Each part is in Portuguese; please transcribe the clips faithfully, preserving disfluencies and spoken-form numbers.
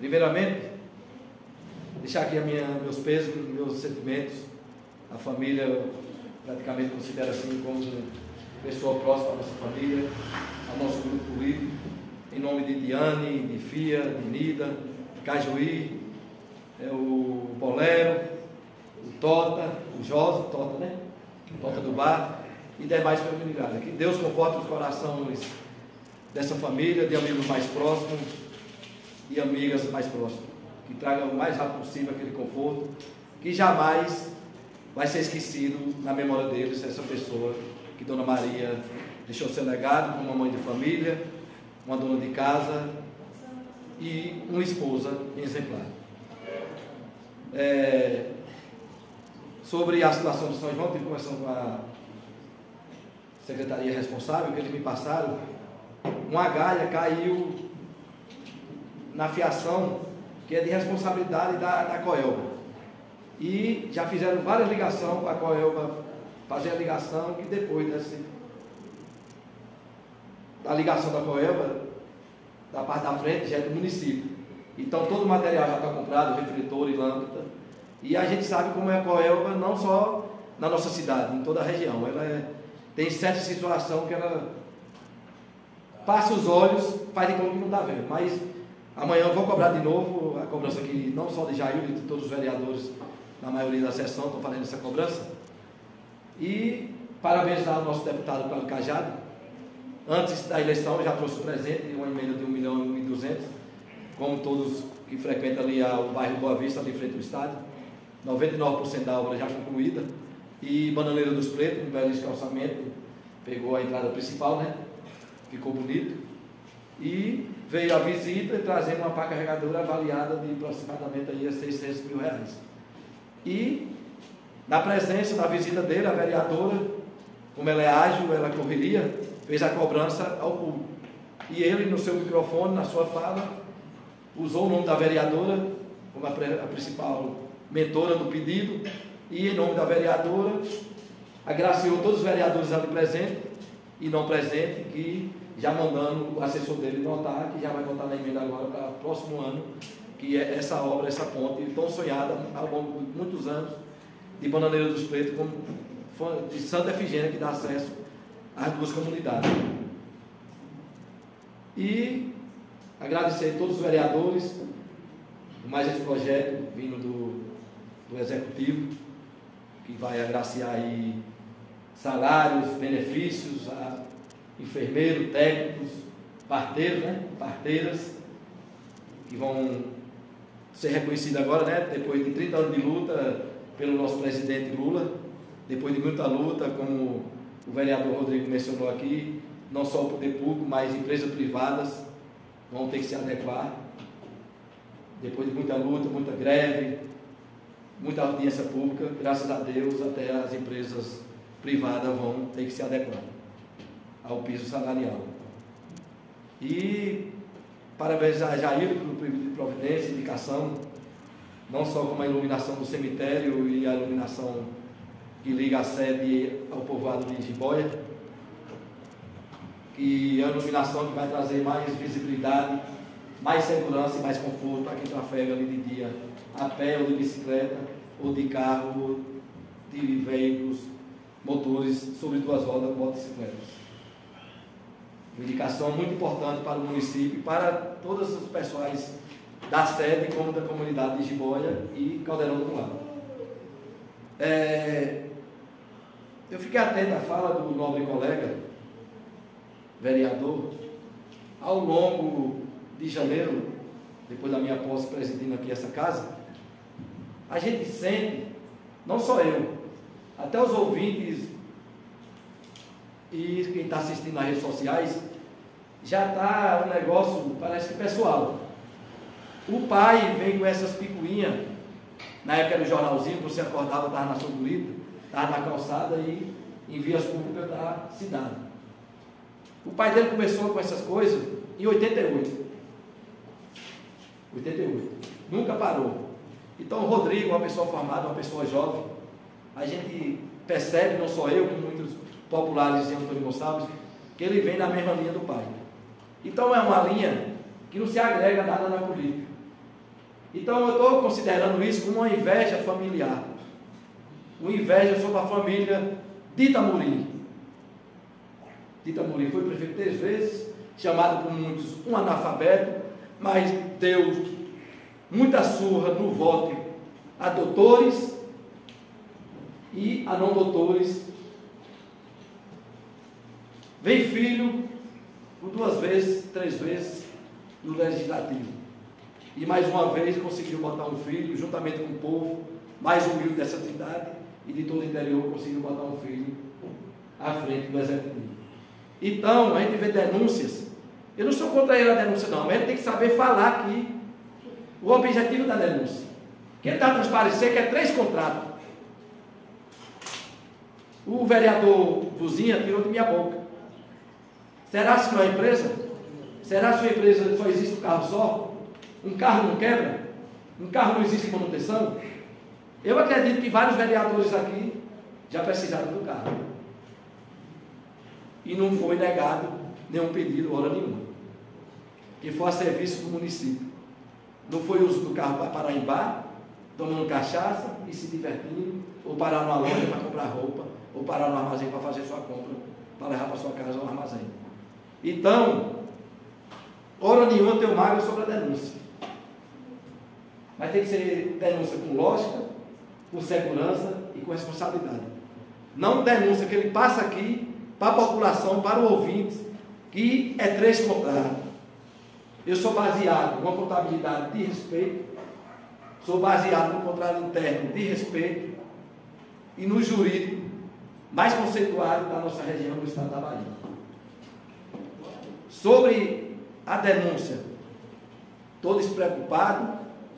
Primeiramente, deixar aqui a minha, meus pesos, meus sentimentos. A família, eu praticamente considero assim como pessoa próxima da nossa família, ao nosso grupo político, em nome de Diane, de Fia, de Nida, de Cajuí, é, o Bolero, o Tota, o Josa, Tota, né? Tota do Bar e demais familiares. Que Deus conforte os corações dessa família, de amigos mais próximos e amigas mais próximas. Que traga o mais rápido possível aquele conforto, que jamais vai ser esquecido na memória deles, essa pessoa que Dona Maria deixou seu legado como uma mãe de família, uma dona de casa e uma esposa exemplar. É, sobre a situação de São João, tive conversando com a secretaria responsável, que eles me passaram, uma galha caiu na fiação, que é de responsabilidade da, da Coelba. E já fizeram várias ligações para a Coelba fazer a ligação, que depois desse, da ligação da Coelba, da parte da frente, já é do município. Então todo o material já está comprado, refletor e lâmpada. E a gente sabe como é a Coelba, não só na nossa cidade, em toda a região. Ela é, tem certa situação que ela passa os olhos, faz de conta que não está vendo. Mas amanhã eu vou cobrar de novo a cobrança aqui, não só de Jair, de todos os vereadores, na maioria da sessão, estão fazendo essa cobrança. E parabenizar o nosso deputado Cláudio Cajado. Antes da eleição, já trouxe o presente de uma emenda de um milhão e duzentos, como todos que frequentam ali o bairro Boa Vista, ali em frente ao estádio. noventa e nove por cento da obra já concluída. E Bananeira dos Pretos, um belíssimo orçamento, pegou a entrada principal, né? Ficou bonito. E veio a visita trazendo uma pá carregadora avaliada de aproximadamente aí a seiscentos mil reais. E na presença da visita dele, a vereadora, como ela é ágil, ela correria, fez a cobrança ao público. E ele, no seu microfone, na sua fala, usou o nome da vereadora como a, a principal mentora do pedido, e em nome da vereadora, agraciou todos os vereadores ali presentes e não presentes, que já mandando o assessor dele notar, que já vai votar na emenda agora para o próximo ano, que é essa obra, essa ponte tão sonhada ao longo de muitos anos, de Bananeira dos Pretos, como de Santa Efigênia, que dá acesso às duas comunidades. E agradecer a todos os vereadores, mais esse projeto vindo do, do Executivo, que vai agraciar aí salários, benefícios a enfermeiros, técnicos, parteiros, né? parteiras, que vão ser reconhecidos agora, né? Depois de trinta anos de luta pelo nosso presidente Lula, depois de muita luta, como o vereador Rodrigo mencionou aqui, não só o poder público, mas empresas privadas vão ter que se adequar. Depois de muita luta, muita greve, muita audiência pública, graças a Deus, até as empresas privadas vão ter que se adequar ao piso salarial. E parabenizar a Jair pelo pedido de providência, indicação, não só como a iluminação do cemitério e a iluminação que liga a sede ao povoado de Jiboia, que é a iluminação que vai trazer mais visibilidade, mais segurança e mais conforto para quem trafega ali de dia, a pé ou de bicicleta, ou de carro, de veículos, motores sobre duas rodas, motocicletas. Uma indicação muito importante para o município e para todos os pessoais da sede como da comunidade de Jiboia e Caldeirão do Lado. É, eu fiquei atento à fala do nobre colega, vereador, ao longo de janeiro, depois da minha posse presidindo aqui essa casa, a gente sente, não só eu, até os ouvintes e quem está assistindo nas redes sociais, já está um negócio, parece que pessoal. O pai vem com essas picuinhas, na época do jornalzinho, você acordava, estava na São Bonito, estava na calçada e em vias públicas da cidade. O pai dele começou com essas coisas em oitenta e oito. oitenta e oito. Nunca parou. Então o Rodrigo, uma pessoa formada, uma pessoa jovem, a gente percebe, não só eu, como muitos populares de Antônio Gonçalves, que ele vem na mesma linha do pai. Então é uma linha que não se agrega nada na política. Então eu estou considerando isso como uma inveja familiar. Uma inveja sobre a família de Itamurim. De Itamurim foi prefeito três vezes, chamado por muitos um analfabeto, mas deu muita surra no voto a doutores e a não doutores. Vem filho por duas vezes, três vezes no legislativo. E mais uma vez conseguiu botar um filho, juntamente com o povo mais humilde dessa cidade e de todo o interior, conseguiu botar um filho à frente do executivo. Então, a gente vê denúncias. Eu não sou contra ele a denúncia, não, mas a gente tem que saber falar aqui o objetivo da denúncia. Quem está a transparecer quer três contratos. O vereador Buzinha tirou de minha boca. Será que não é empresa? Será que sua empresa só existe um carro só? Um carro não quebra? Um carro não existe manutenção? Eu acredito que vários vereadores aqui já precisaram do carro. E não foi negado nenhum pedido, hora nenhuma. Que foi a serviço do município. Não foi uso do carro para parar em bar, tomando cachaça e se divertindo, ou parar numa loja para comprar roupa, ou parar no armazém para fazer sua compra, para levar para sua casa ou armazém. Então, hora nenhuma tem mágoa sobre a denúncia. Mas tem que ser denúncia com lógica, com segurança e com responsabilidade. Não denúncia que ele passa aqui para a população, para o ouvinte, que é três contratos. Eu sou baseado numa contabilidade de respeito, sou baseado no contrato interno de respeito e no jurídico mais conceituado da nossa região do estado da Bahia. Sobre a denúncia, estou despreocupado,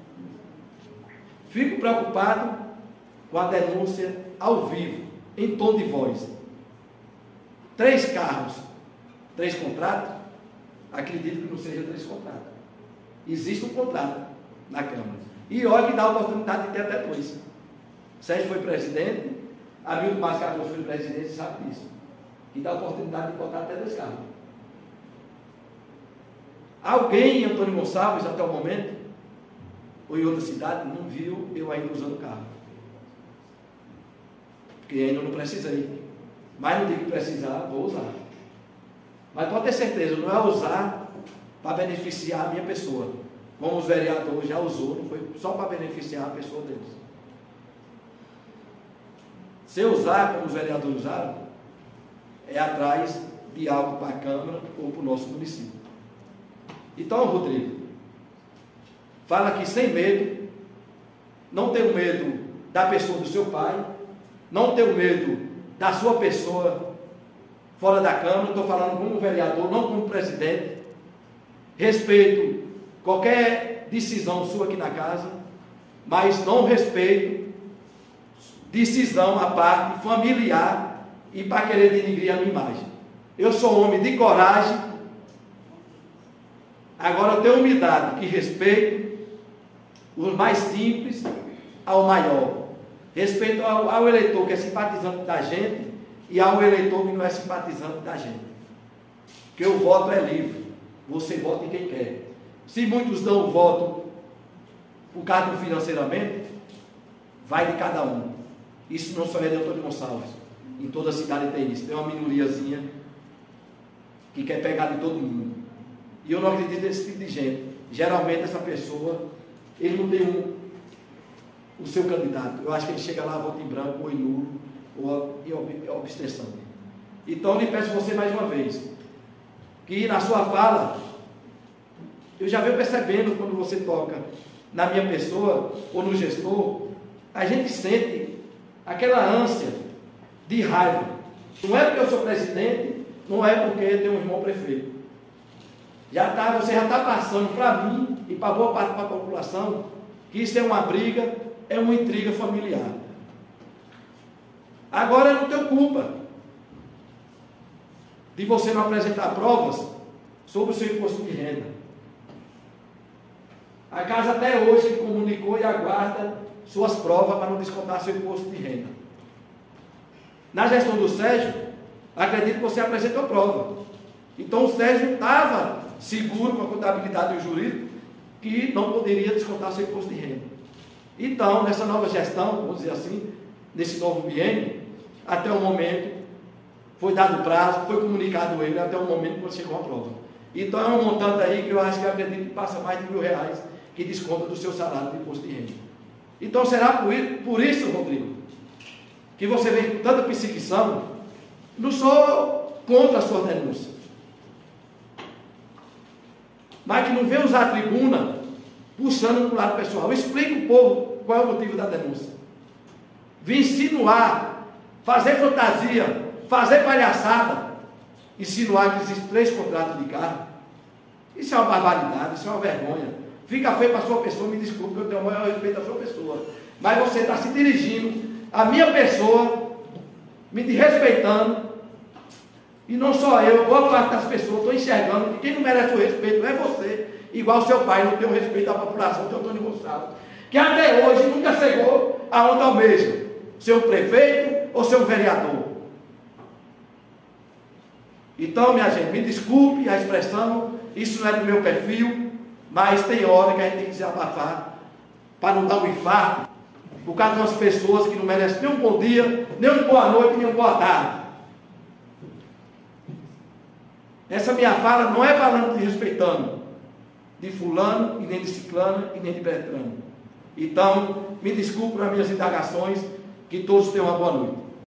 fico preocupado com a denúncia ao vivo, em tom de voz. Três carros, três contratos, acredito que não seja três contratos. Existe um contrato na Câmara. E olha que dá a oportunidade de ter até dois. Sérgio foi presidente, Hamilton Márcio Cardoso foi presidente, sabe disso. E dá a oportunidade de botar até dois carros. Alguém em Antônio Gonçalves, até o momento, ou em outra cidade, não viu eu ainda usando o carro. Porque ainda não precisei. Mas no dia que precisar, vou usar. Mas pode ter certeza, não é usar para beneficiar a minha pessoa. Como os vereadores já usou, não foi só para beneficiar a pessoa deles. Se eu usar como os vereadores usaram, é atrás de algo para a Câmara ou para o nosso município. Então, Rodrigo, fala aqui sem medo, não tenho medo da pessoa do seu pai, não tenho medo da sua pessoa fora da Câmara, estou falando como vereador, não como presidente. Respeito qualquer decisão sua aqui na casa, mas não respeito decisão à parte familiar e para querer denigrir a minha imagem. Eu sou homem de coragem, agora eu tenho humildade, que respeito os mais simples ao maior. Respeito ao, ao eleitor que é simpatizante da gente e ao eleitor que não é simpatizante da gente. Porque o voto é livre. Você vota em quem quer. Se muitos dão o voto por causa financeiramente, vai de cada um. Isso não só é de Antônio Gonçalves. Em toda a cidade tem isso. Tem uma minoriazinha que quer pegar de todo mundo. E eu não acredito nesse tipo de gente. Geralmente essa pessoa, ele não tem um, o seu candidato. Eu acho que ele chega lá, vota em branco, ou em nulo, ou em abstenção. Então eu lhe peço você mais uma vez, que na sua fala, eu já venho percebendo quando você toca na minha pessoa, ou no gestor, a gente sente aquela ânsia de raiva. Não é porque eu sou presidente, não é porque eu tenho um irmão prefeito. Já tá, você já está passando para mim e para boa parte da população que isso é uma briga, é uma intriga familiar. Agora eu não tenho culpa de você não apresentar provas sobre o seu imposto de renda. A casa até hoje comunicou e aguarda suas provas para não descontar seu imposto de renda. Na gestão do Sérgio, acredito que você apresentou prova. Então o Sérgio estava seguro com a contabilidade e o jurídico que não poderia descontar seu imposto de renda. Então, nessa nova gestão, vamos dizer assim, nesse novo biênio, até o momento, foi dado prazo, foi comunicado ele até o momento quando chegou a prova. Então é um montante aí que eu acho que eu acredito que passa mais de mil reais que desconta do seu salário de imposto de renda. Então será por, por isso, Rodrigo, que você vem com tanta perseguição. Não sou contra a sua denúncia, mas que não vem usar a tribuna puxando para o lado pessoal. Explica o povo qual é o motivo da denúncia. Vim insinuar, fazer fantasia, fazer palhaçada, insinuar que existem três contratos de carro. Isso é uma barbaridade, isso é uma vergonha. Fica feio para a sua pessoa, me desculpe, eu tenho o maior respeito à sua pessoa. Mas você está se dirigindo à minha pessoa, me desrespeitando. E não só eu, boa parte das pessoas estão enxergando que quem não merece o respeito não é você. Igual seu pai não tem o respeito à população, que é o Antônio Gonçalves. Que até hoje nunca chegou aonde almeja. Ser um prefeito ou ser um vereador. Então, minha gente, me desculpe a expressão, isso não é do meu perfil, mas tem hora que a gente tem que se abafar para não dar um infarto por causa de umas pessoas que não merecem nem um bom dia, nem uma boa noite, nem uma boa tarde. Essa minha fala não é falando de respeitando de fulano, e nem de ciclano, e nem de Bertrano. Então, me desculpe nas minhas indagações, que todos tenham uma boa noite.